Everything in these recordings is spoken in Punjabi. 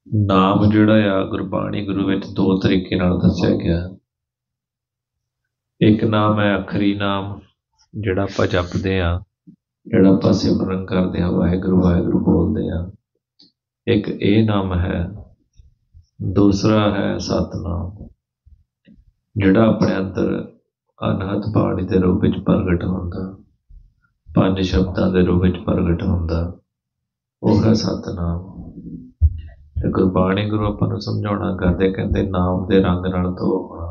ਨਾਮ ਜਿਹੜਾ ਆ ਗੁਰਬਾਣੀ ਗੁਰੂ ਵਿੱਚ ਦੋ ਤਰੀਕੇ ਨਾਲ ਦੱਸਿਆ ਗਿਆ। ਇੱਕ ਨਾਮ ਹੈ ਅਖਰੀ ਨਾਮ, ਜਿਹੜਾ ਆਪਾਂ ਜਪਦੇ ਹਾਂ, ਜਿਹੜਾ ਆਪਾਂ ਸਿਮਰਨ ਕਰਦੇ ਹਾਂ, ਵਾਹਿਗੁਰੂ ਵਾਹਿਗੁਰੂ ਬੋਲਦੇ ਹਾਂ। ਇੱਕ ਇਹ ਨਾਮ ਹੈ। ਦੂਸਰਾ ਹੈ ਸਤਿਨਾਮ, ਜਿਹੜਾ ਆਪਣੇ ਅੰਦਰ ਅਨਹਦ ਬਾਣੀ ਦੇ ਰੂਪ ਵਿੱਚ ਪ੍ਰਗਟ ਹੁੰਦਾ, ਪੰਜ ਸ਼ਬਦਾਂ ਦੇ ਰੂਪ ਵਿੱਚ ਪ੍ਰਗਟ ਹੁੰਦਾ, ਉਹ ਹੈ ਸਤਿਨਾਮ। ਤੇ ਗੁਰਬਾਣੀ ਗੁਰੂ ਆਪਾਂ ਨੂੰ ਸਮਝਾਉਣਾ ਕਰਦੇ, ਕਹਿੰਦੇ ਨਾਮ ਦੇ ਰੰਗ ਨਾਲ ਧੋ ਹੋਣਾ।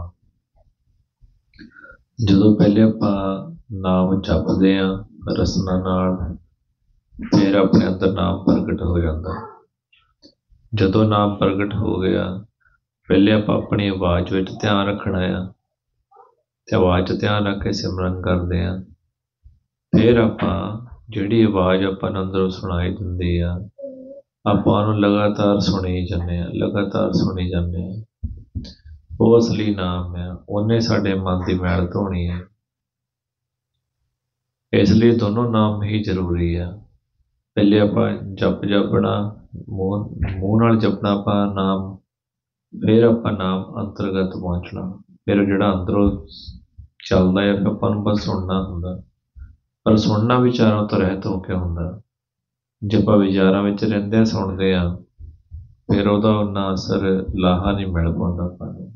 ਜਦੋਂ ਪਹਿਲੇ ਆਪਾਂ ਨਾਮ ਜਪਦੇ ਹਾਂ ਰਸਨਾ ਨਾਲ, ਫਿਰ ਆਪਣੇ ਅੰਦਰ ਨਾਮ ਪ੍ਰਗਟ ਹੋ ਜਾਂਦਾ। ਜਦੋਂ ਨਾਮ ਪ੍ਰਗਟ ਹੋ ਗਿਆ, ਪਹਿਲੇ ਆਪਾਂ ਆਪਣੀ ਆਵਾਜ਼ ਵਿੱਚ ਧਿਆਨ ਰੱਖਣਾ ਆ, ਤੇ ਆਵਾਜ਼ 'ਚ ਧਿਆਨ ਰੱਖ ਕੇ ਸਿਮਰਨ ਕਰਦੇ ਹਾਂ। ਫਿਰ ਆਪਾਂ ਜਿਹੜੀ ਆਵਾਜ਼ ਆਪਾਂ ਨੂੰ ਅੰਦਰੋਂ ਸੁਣਾਈ ਦਿੰਦੀ ਆ, ਆਪਾਂ ਉਹਨੂੰ ਲਗਾਤਾਰ ਸੁਣੀ ਜਾਂਦੇ ਹਾਂ, ਲਗਾਤਾਰ ਸੁਣੀ ਜਾਂਦੇ ਹਾਂ। ਉਹ ਅਸਲੀ ਨਾਮ ਆ, ਉਹਨੇ ਸਾਡੇ ਮਨ ਦੀ ਮੈਲ ਧੋਣੀ ਹੈ। ਇਸ ਲਈ ਦੋਨੋਂ ਨਾਮ ਹੀ ਜ਼ਰੂਰੀ ਆ। ਪਹਿਲੇ ਆਪਾਂ ਜਪਣਾ, ਮੂੰਹ ਨਾਲ ਜਪਣਾ ਆਪਾਂ ਨਾਮ, ਫਿਰ ਆਪਾਂ ਨਾਮ ਅੰਤਰਗਤ ਪਹੁੰਚਣਾ। ਫਿਰ ਜਿਹੜਾ ਅੰਦਰੋਂ ਚੱਲਦਾ ਹੈ, ਆਪਾਂ ਨੂੰ ਬਸ ਸੁਣਨਾ ਹੁੰਦਾ। ਪਰ ਸੁਣਨਾ ਵਿਚਾਰਾਂ ਤੋਂ ਰਹਿਤ ਹੋ ਕੇ ਹੁੰਦਾ। ਜੇ ਆਪਾਂ ਵਿਚਾਰਾਂ ਵਿੱਚ ਰਹਿੰਦੇ ਸੁਣਦੇ ਹਾਂ, ਫਿਰ ਉਹਦਾ ਉਨਾ ਅਸਰ ਲਾਹਾ ਨਹੀਂ ਮਿਲ ਪਾਉਂਦਾ ਆਪਾਂ ਨੂੰ।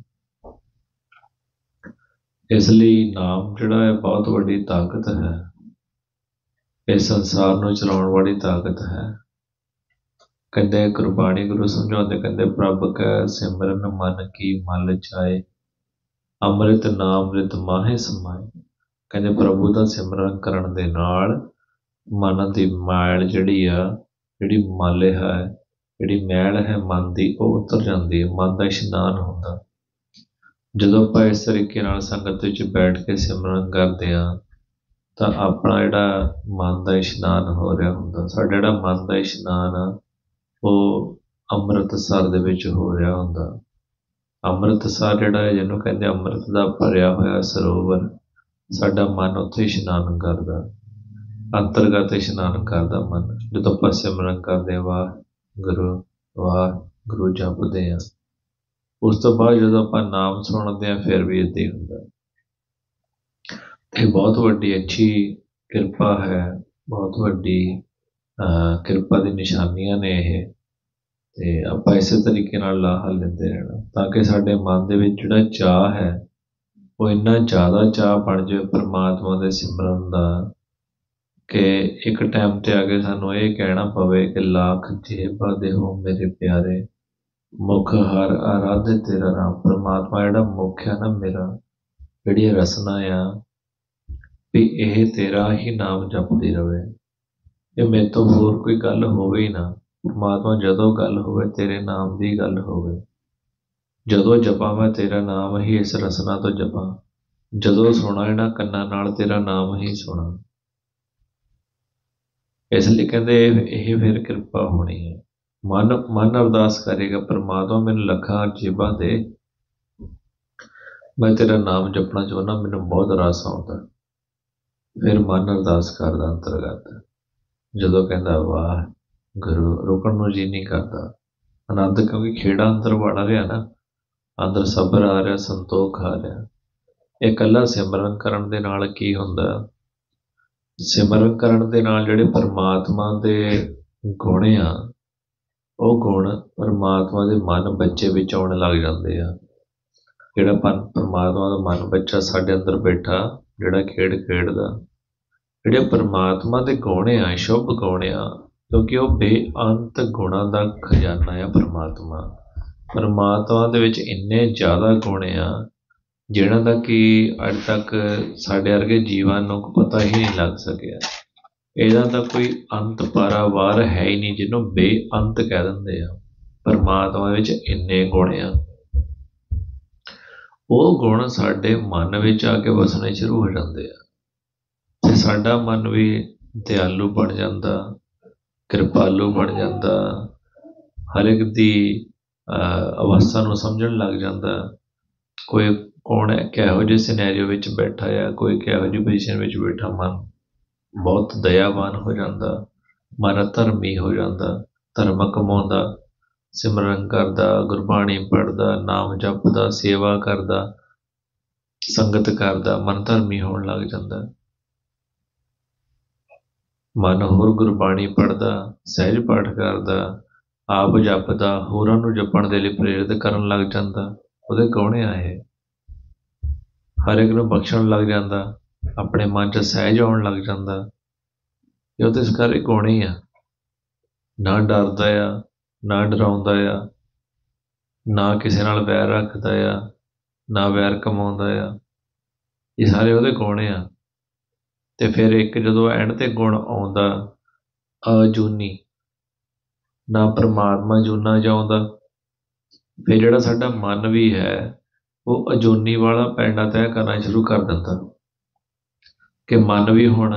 ਇਸ ਲਈ ਨਾਮ ਜਿਹੜਾ ਹੈ ਬਹੁਤ ਵੱਡੀ ਤਾਕਤ ਹੈ, ਇਸ ਸੰਸਾਰ ਨੂੰ ਚਲਾਉਣ ਵਾਲੀ ਤਾਕਤ ਹੈ। ਕਹਿੰਦੇ ਗੁਰਬਾਣੀ ਗੁਰੂ ਸਮਝਾਉਂਦੇ, ਕਹਿੰਦੇ ਪ੍ਰਭ ਕੈ ਸਿਮਰਨ ਮਨ ਕੀ ਮਲ ਜਾਏ, ਅੰਮ੍ਰਿਤ ਨਾਮ ਰਿਤ ਮਾਹੇ ਸਮਾਏ। ਕਹਿੰਦੇ ਪ੍ਰਭੂ ਦਾ ਸਿਮਰਨ ਕਰਨ ਦੇ ਨਾਲ ਮਨ ਦੀ ਮੈਲ ਜਿਹੜੀ ਆ, ਜਿਹੜੀ ਮਲ ਹੈ, ਜਿਹੜੀ ਮੈਲ ਹੈ ਮਨ ਦੀ, ਉਹ ਉਤਰ ਜਾਂਦੀ ਹੈ। ਮਨ ਦਾ ਇਸ਼ਨਾਨ ਹੁੰਦਾ। ਜਦੋਂ ਆਪਾਂ ਇਸ ਤਰੀਕੇ ਨਾਲ ਸੰਗਤ ਵਿੱਚ ਬੈਠ ਕੇ ਸਿਮਰਨ ਕਰਦੇ ਹਾਂ, ਤਾਂ ਆਪਣਾ ਜਿਹੜਾ ਮਨ ਦਾ ਇਸ਼ਨਾਨ ਹੋ ਰਿਹਾ ਹੁੰਦਾ। ਸਾਡਾ ਜਿਹੜਾ ਮਨ ਦਾ ਇਸ਼ਨਾਨ ਆ, ਉਹ ਅੰਮ੍ਰਿਤਸਰ ਦੇ ਵਿੱਚ ਹੋ ਰਿਹਾ ਹੁੰਦਾ। ਅੰਮ੍ਰਿਤਸਰ ਜਿਹੜਾ ਹੈ, ਜਿਹਨੂੰ ਕਹਿੰਦੇ ਅੰਮ੍ਰਿਤ ਦਾ ਭਰਿਆ ਹੋਇਆ ਸਰੋਵਰ, ਸਾਡਾ ਮਨ ਉੱਥੇ ਇਸ਼ਨਾਨ ਕਰਦਾ, ਅੰਤਰਗਤ ਇਸ਼ਨਾਨ ਕਰਦਾ ਮਨ। ਜਦੋਂ ਆਪਾਂ ਸਿਮਰਨ ਕਰਦੇ ਵਾਹਿਗੁਰੂ ਜਪਦੇ ਹਾਂ, ਉਸ ਤੋਂ ਬਾਅਦ ਜਦੋਂ ਆਪਾਂ ਨਾਮ ਸੁਣਦੇ ਹਾਂ, ਫਿਰ ਵੀ ਇੱਦਾਂ ਹੀ ਹੁੰਦਾ। ਇਹ ਬਹੁਤ ਵੱਡੀ ਅੱਛੀ ਕਿਰਪਾ ਹੈ, ਬਹੁਤ ਵੱਡੀ ਕਿਰਪਾ ਦੀ ਨਿਸ਼ਾਨੀਆਂ ਨੇ ਇਹ। ਤੇ ਆਪਾਂ ਇਸੇ ਤਰੀਕੇ ਨਾਲ ਲਾਹਾ ਲੈਂਦੇ ਰਹਿਣਾ, ਤਾਂ ਕਿ ਸਾਡੇ ਮਨ ਦੇ ਵਿੱਚ ਜਿਹੜਾ ਚਾਅ ਹੈ, ਉਹ ਇੰਨਾ ਜ਼ਿਆਦਾ ਚਾਅ ਬਣ ਜਾਵੇ ਪਰਮਾਤਮਾ ਦੇ ਸਿਮਰਨ ਦਾ, ਕਿ ਇੱਕ ਟਾਈਮ 'ਤੇ ਆ ਕੇ ਸਾਨੂੰ ਇਹ ਕਹਿਣਾ ਪਵੇ ਕਿ ਲੱਖ ਜੇਬਾਂ ਦੇ ਹੋ ਮੇਰੇ ਪਿਆਰੇ, ਮੁੱਖ ਹਰ ਆਰਾਧੇ ਤੇਰਾ ਰਾਮ। ਪਰਮਾਤਮਾ ਜਿਹੜਾ ਮੁੱਖ ਆ ਨਾ ਮੇਰਾ, ਜਿਹੜੀ ਰਸਨਾ ਆ, ਵੀ ਇਹ ਤੇਰਾ ਹੀ ਨਾਮ ਜਪਦੀ ਰਹੇ। ਇਹ ਮੇਰੇ ਤੋਂ ਹੋਰ ਕੋਈ ਗੱਲ ਹੋਵੇ ਹੀ ਨਾ। ਪਰਮਾਤਮਾ ਜਦੋਂ ਗੱਲ ਹੋਵੇ, ਤੇਰੇ ਨਾਮ ਦੀ ਗੱਲ ਹੋਵੇ। ਜਦੋਂ ਜਪਾਂ ਮੈਂ ਤੇਰਾ ਨਾਮ ਹੀ ਇਸ ਰਸਨਾ ਤੋਂ ਜਪਾਂ, ਜਦੋਂ ਸੁਣਾ ਇਹਨਾਂ ਕੰਨਾਂ ਨਾਲ ਤੇਰਾ ਨਾਮ ਹੀ ਸੁਣਾ। ਇਸ ਲਈ ਕਹਿੰਦੇ ਇਹ ਫਿਰ ਕਿਰਪਾ ਹੋਣੀ ਹੈ। ਮਨ ਅਰਦਾਸ ਕਰੇਗਾ, ਪਰਮਾਤਮਾ ਮੈਨੂੰ ਲੱਖਾਂ ਜੇਬਾਂ ਦੇ, ਮੈਂ ਤੇਰਾ ਨਾਮ ਜਪਣਾ ਚਾਹੁੰਦਾ, ਮੈਨੂੰ ਬਹੁਤ ਰਸ ਆਉਂਦਾ। ਫਿਰ ਮਨ ਅਰਦਾਸ ਕਰਦਾ ਅੰਤਰਗਤ, ਜਦੋਂ ਕਹਿੰਦਾ ਵਾਹਿਗੁਰੂ, ਰੁਕਣ ਨੂੰ ਜੀ ਨਹੀਂ ਕਰਦਾ। ਆਨੰਦ, ਕਿਉਂਕਿ ਖੇੜਾ ਅੰਦਰ ਵੜ ਰਿਹਾ ਨਾ, ਅੰਦਰ ਸਬਰ ਆ ਰਿਹਾ, ਸੰਤੋਖ ਆ ਰਿਹਾ। ਇਹ ਇਕੱਲਾ ਸਿਮਰਨ ਕਰਨ ਦੇ ਨਾਲ ਕੀ ਹੁੰਦਾ? ਸਿਮਰਨ ਕਰਨ ਦੇ ਨਾਲ ਜਿਹੜੇ ਪਰਮਾਤਮਾ ਦੇ ਗੁਣ ਆ, ਉਹ ਗੁਣ ਪਰਮਾਤਮਾ ਦੇ ਮਨ ਬੱਚੇ ਵਿੱਚ ਆਉਣ ਲੱਗ ਜਾਂਦੇ ਆ। ਜਿਹੜਾ ਪਰਮਾਤਮਾ ਦਾ ਮਨ ਬੱਚਾ ਸਾਡੇ ਅੰਦਰ ਬੈਠਾ, ਜਿਹੜਾ ਖੇਡ ਖੇਡਦਾ, ਜਿਹੜੇ ਪਰਮਾਤਮਾ ਦੇ ਗੁਣ ਆ, ਸ਼ੁਭ ਗੁਣ ਆ, ਕਿਉਂਕਿ ਉਹ ਬੇਅੰਤ ਗੁਣਾਂ ਦਾ ਖਜ਼ਾਨਾ ਆ। ਪਰਮਾਤਮਾ ਦੇ ਵਿੱਚ ਇੰਨੇ ਜ਼ਿਆਦਾ ਗੁਣ ਆ, ਜਿਹਨਾਂ ਦਾ ਕਿ ਅੱਜ ਤੱਕ ਸਾਡੇ ਵਰਗੇ ਜੀਵਨ ਨੂੰ ਪਤਾ ਹੀ ਨਹੀਂ ਲੱਗ ਸਕਿਆ। ਇਹਦਾ ਤਾਂ ਕੋਈ ਅੰਤ ਪਾਰਾਵਾਰ ਹੈ ਹੀ ਨਹੀਂ, ਜਿਹਨੂੰ ਬੇਅੰਤ ਕਹਿ ਦਿੰਦੇ ਆ। ਪਰਮਾਤਮਾ ਵਿੱਚ ਇੰਨੇ ਗੁਣ ਆ, ਉਹ ਗੁਣ ਸਾਡੇ ਮਨ ਵਿੱਚ ਆ ਕੇ ਵਸਣੇ ਸ਼ੁਰੂ ਹੋ ਜਾਂਦੇ ਆ, ਤੇ ਸਾਡਾ ਮਨ ਵੀ ਦਿਆਲੂ ਬਣ ਜਾਂਦਾ, ਕਿਰਪਾਲੂ ਬਣ ਜਾਂਦਾ, ਹਰ ਇੱਕ ਦੀ ਅਵਸਥਾ ਨੂੰ ਸਮਝਣ ਲੱਗ ਜਾਂਦਾ। ਕੋਈ ਕੌਣ ਕਿਹੋ ਜਿਹੇ ਸਿਨੈਰੀਓ ਵਿੱਚ ਬੈਠਾ ਆ, ਕੋਈ ਕਿਹੋ ਜਿਹੀ ਪੋਜੀਸ਼ਨ ਵਿੱਚ ਬੈਠਾ, ਮਨ ਬਹੁਤ ਦਇਆਵਾਨ ਹੋ ਜਾਂਦਾ, ਮਨ ਧਰਮੀ ਹੋ ਜਾਂਦਾ, ਧਰਮ ਕਮਾਉਂਦਾ। ਸਿਮਰਨ ਕਰਦਾ, ਗੁਰਬਾਣੀ ਪੜ੍ਹਦਾ, ਨਾਮ ਜਪਦਾ, ਸੇਵਾ ਕਰਦਾ, ਸੰਗਤ ਕਰਦਾ, ਮਨ ਧਰਮੀ ਹੋਣ ਲੱਗ ਜਾਂਦਾ। ਮਨ ਹੋਰ ਗੁਰਬਾਣੀ ਪੜ੍ਹਦਾ, ਸਹਿਜ ਪਾਠ ਕਰਦਾ, ਆਪ ਜਪਦਾ, ਹੋਰਾਂ ਨੂੰ ਜਪਣ ਦੇ ਲਈ ਪ੍ਰੇਰਿਤ ਕਰਨ ਲੱਗ ਜਾਂਦਾ। ਉਹਦੇ ਗਾਉਣੇ ਆ ਇਹ। ਹਰ ਇੱਕ ਨੂੰ ਬਖਸ਼ਣ ਲੱਗ ਜਾਂਦਾ, ਆਪਣੇ ਮਨ 'ਚ ਸਹਿਜ ਆਉਣ ਲੱਗ ਜਾਂਦਾ। ਇਹ ਉਹਦੇ ਸਾਰੇ ਗੁਣ ਹੀ ਆ। ਨਾ ਡਰਦਾ ਆ, ਨਾ ਡਰਾਉਂਦਾ ਆ, ਨਾ ਕਿਸੇ ਨਾਲ ਵੈਰ ਰੱਖਦਾ ਆ, ਨਾ ਵੈਰ ਕਮਾਉਂਦਾ ਆ। ਇਹ ਸਾਰੇ ਉਹਦੇ ਗੁਣ ਆ। ਅਤੇ ਫਿਰ ਇੱਕ ਜਦੋਂ ਐਂਡ 'ਤੇ ਗੁਣ ਆਉਂਦਾ ਅਜੂਨੀ, ਨਾ ਪਰਮਾਤਮਾ ਜੂਨਾ ਚਾਹੁੰਦਾ, ਫਿਰ ਜਿਹੜਾ ਸਾਡਾ ਮਨ ਵੀ ਹੈ ਉਹ ਅਜੂਨੀ ਵਾਲਾ ਪੈਂਡਾ ਤੈਅ ਕਰਨਾ ਸ਼ੁਰੂ ਕਰ ਦਿੰਦਾ ਕਿ ਮਨ ਵੀ ਹੁਣ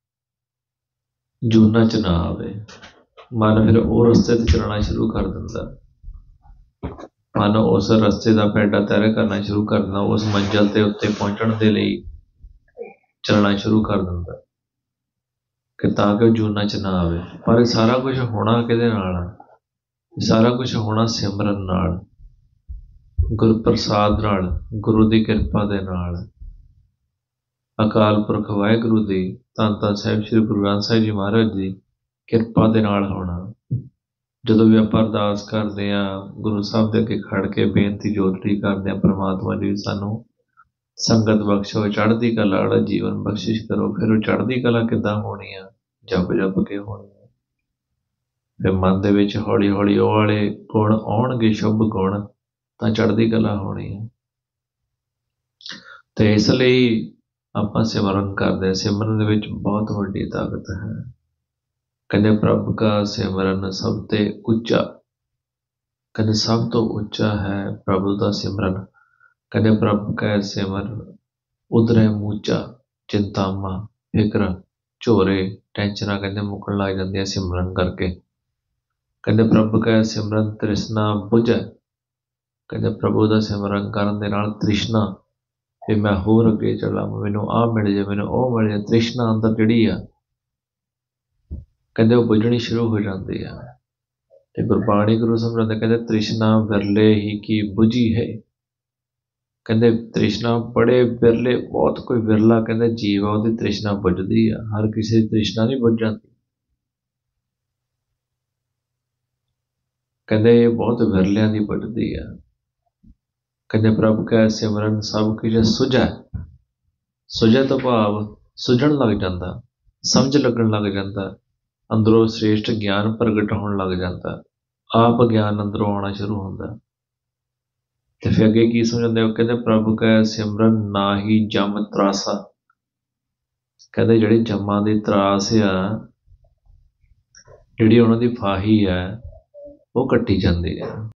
ਜੂਨਾਂ 'ਚ ਨਾ ਆਵੇ। ਮਨ ਫਿਰ ਉਹ ਰਸਤੇ 'ਤੇ ਚੱਲਣਾ ਸ਼ੁਰੂ ਕਰ ਦਿੰਦਾ। ਮਨ ਉਸ ਰਸਤੇ ਦਾ ਪੈਂਡਾ ਤੈਅ ਕਰਨਾ ਸ਼ੁਰੂ ਕਰ ਦਿੰਦਾ, ਉਸ ਮੰਜ਼ਿਲ 'ਤੇ ਉੱਤੇ ਪਹੁੰਚਣ ਦੇ ਲਈ ਚੱਲਣਾ ਸ਼ੁਰੂ ਕਰ ਦਿੰਦਾ ਕਿ ਤਾਂ ਕਿ ਉਹ ਜੂਨਾਂ 'ਚ ਨਾ ਆਵੇ। ਪਰ ਇਹ ਸਾਰਾ ਕੁਛ ਹੋਣਾ ਕਿਹਦੇ ਨਾਲ ਆ? ਸਾਰਾ ਕੁਛ ਹੋਣਾ ਸਿਮਰਨ ਨਾਲ, ਗੁਰਪ੍ਰਸਾਦ ਨਾਲ, ਗੁਰੂ ਦੀ ਕਿਰਪਾ ਦੇ ਨਾਲ, ਅਕਾਲ ਪੁਰਖ ਵਾਹਿਗੁਰੂ ਦੀ, ਧੰਨ ਧੰਨ ਸਾਹਿਬ ਸ਼੍ਰੀ ਗੁਰੂ ਗ੍ਰੰਥ ਸਾਹਿਬ ਜੀ ਮਹਾਰਾਜ ਦੀ ਕਿਰਪਾ ਦੇ ਨਾਲ ਹੋਣਾ। ਜਦੋਂ ਵੀ ਆਪਾਂ ਅਰਦਾਸ ਕਰਦੇ ਹਾਂ, ਗੁਰੂ ਸਾਹਿਬ ਦੇ ਅੱਗੇ ਖੜ੍ਹ ਕੇ ਬੇਨਤੀ ਜੋਦੜੀ ਕਰਦੇ ਹਾਂ, ਪਰਮਾਤਮਾ ਜੀ ਸਾਨੂੰ ਸੰਗਤ ਬਖਸ਼ੋ, ਚੜ੍ਹਦੀ ਕਲਾ ਵਾਲਾ ਜੀਵਨ ਬਖਸ਼ਿਸ਼ ਕਰੋ। ਫਿਰ ਉਹ ਚੜ੍ਹਦੀ ਕਲਾ ਕਿੱਦਾਂ ਹੋਣੀ ਆ? ਜਪ ਜਪ ਕੇ ਹੋਣੀ ਆ। ਫਿਰ ਮਨ ਦੇ ਵਿੱਚ ਹੌਲੀ ਹੌਲੀ ਉਹ ਵਾਲੇ ਗੁਣ ਆਉਣਗੇ, ਸ਼ੁਭ ਗੁਣ, ਤਾਂ ਚੜ੍ਹਦੀ ਕਲਾ ਹੋਣੀ ਆ। ਅਤੇ ਇਸ ਲਈ ਆਪਾਂ ਸਿਮਰਨ ਕਰਦੇ ਹਾਂ। ਸਿਮਰਨ ਦੇ ਵਿੱਚ ਬਹੁਤ ਵੱਡੀ ਤਾਕਤ ਹੈ। ਕਹਿੰਦੇ ਪ੍ਰਭ ਕਾ ਸਿਮਰਨ ਸਭ ਤੇ ਉੱਚਾ, ਕਹਿੰਦੇ ਸਭ ਤੋਂ ਉੱਚਾ ਹੈ ਪ੍ਰਭੂ ਦਾ ਸਿਮਰਨ। ਕਹਿੰਦੇ ਪ੍ਰਭ ਕੈ ਸਿਮਰਨ ਉਧਰੈ ਮੂਚਾ, ਚਿੰਤਾਵਾਂ, ਫਿਕਰ, ਝੋਰੇ, ਟੈਨਸ਼ਨਾਂ ਕਹਿੰਦੇ ਮੁੱਕਣ ਲੱਗ ਜਾਂਦੀਆਂ ਸਿਮਰਨ ਕਰਕੇ। ਕਹਿੰਦੇ ਪ੍ਰਭ ਕੈ ਸਿਮਰਨ ਤ੍ਰਿਸ਼ਨਾ ਬੁਝੈ, ਕਹਿੰਦੇ ਪ੍ਰਭੂ ਦਾ ਸਿਮਰਨ ਕਰਨ ਦੇ ਨਾਲ ਤ੍ਰਿਸ਼ਨਾ, ਵੀ ਮੈਂ ਹੋਰ ਅੱਗੇ ਚੱਲਾਂ, ਮੈਨੂੰ ਆਹ ਮਿਲ ਜਾਏ, ਮੈਨੂੰ ਉਹ ਮਿਲ ਜਾਏ, ਤ੍ਰਿਸ਼ਨਾ ਅੰਦਰ ਜਿਹੜੀ ਆ ਕਹਿੰਦੇ ਉਹ ਬੁਝਣੀ ਸ਼ੁਰੂ ਹੋ ਜਾਂਦੀ ਆ। ਅਤੇ ਗੁਰਬਾਣੀ ਗੁਰੂ ਸਮਝਾਉਂਦੇ, ਕਹਿੰਦੇ ਤ੍ਰਿਸ਼ਨਾ ਵਿਰਲੇ ਹੀ ਕੀ ਬੁਝੀ ਹੈ। ਕਹਿੰਦੇ ਤ੍ਰਿਸ਼ਨਾ ਬੜੇ ਵਿਰਲੇ, ਬਹੁਤ ਕੋਈ ਵਿਰਲਾ ਕਹਿੰਦੇ ਜੀਵ ਆ ਉਹਦੀ ਤ੍ਰਿਸ਼ਨਾ ਬੁਝਦੀ ਆ। ਹਰ ਕਿਸੇ ਦੀ ਤ੍ਰਿਸ਼ਨਾ ਨਹੀਂ ਬੁਝ ਜਾਂਦੀ। ਕਹਿੰਦੇ ਇਹ ਬਹੁਤ ਵਿਰਲਿਆਂ ਦੀ ਬੁਝਦੀ ਆ। ਕਹਿੰਦੇ ਪ੍ਰਭ ਕੈ ਸਿਮਰਨ ਸਭ ਕੁਝ ਸੁਝੈ, ਸੁਝੈ ਤੋਂ ਭਾਵ ਸੁਝਣ ਲੱਗ ਜਾਂਦਾ, ਸਮਝ ਲੱਗਣ ਲੱਗ ਜਾਂਦਾ, ਅੰਦਰੋਂ ਸ੍ਰੇਸ਼ਟ ਗਿਆਨ ਪ੍ਰਗਟ ਹੋਣ ਲੱਗ ਜਾਂਦਾ, ਆਪ ਗਿਆਨ ਅੰਦਰੋਂ ਆਉਣਾ ਸ਼ੁਰੂ ਹੁੰਦਾ। ਅਤੇ ਫਿਰ ਅੱਗੇ ਕੀ ਸਮਝਾਉਂਦੇ? ਉਹ ਕਹਿੰਦੇ ਪ੍ਰਭ ਕੈ ਸਿਮਰਨ ਨਾ ਹੀ ਜਮ ਤਰਾਸਾ, ਕਹਿੰਦੇ ਜਿਹੜੀ ਜੰਮਾਂ ਦੀ ਤਰਾਸ ਆ, ਜਿਹੜੀ ਉਹਨਾਂ ਦੀ ਫਾਹੀ ਹੈ, ਉਹ ਕੱਟੀ ਜਾਂਦੀ ਹੈ।